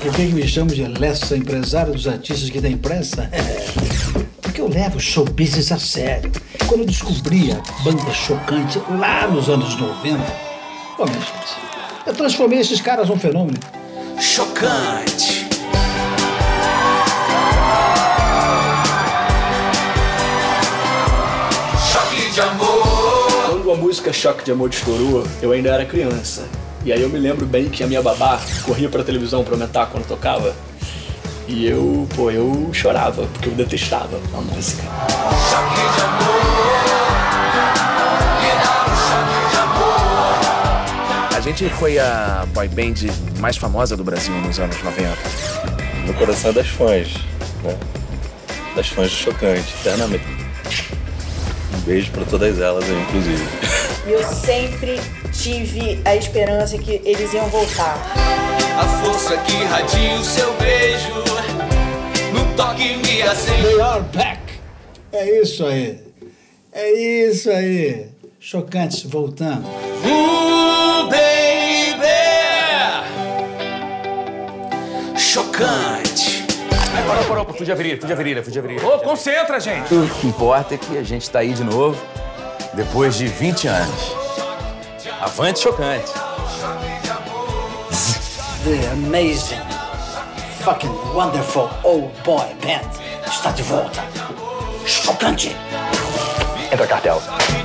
Por que me chamam de Lessa, empresário dos artistas que tem pressa? Porque eu levo o show business a sério. Quando eu descobri a banda Chocante lá nos anos 90, pô, minha gente, eu transformei esses caras num fenômeno. Chocante. Choque de amor. Quando a música Choque de Amor estourou, eu ainda era criança. E aí eu me lembro bem que a minha babá corria pra televisão pra aumentar quando tocava. E eu chorava, porque eu detestava a música. Choque de amor. Me dá um choque de amor. A gente foi a boy band mais famosa do Brasil nos anos 90. No coração das fãs, né? Das fãs do Chocante, eternamente. Um beijo pra todas elas aí, inclusive. E eu sempre tive a esperança que eles iam voltar. A força que irradia o seu beijo, no toque me acende. They are back. É isso aí. É isso aí. Chocantes voltando. Baby. Chocante. Parou, fugia virilha. Ô, concentra, gente! O que importa é que a gente tá aí de novo, depois de 20 anos. Avante, Chocante! The amazing, fucking wonderful old boy band está de volta. Chocante. Entra, cartel.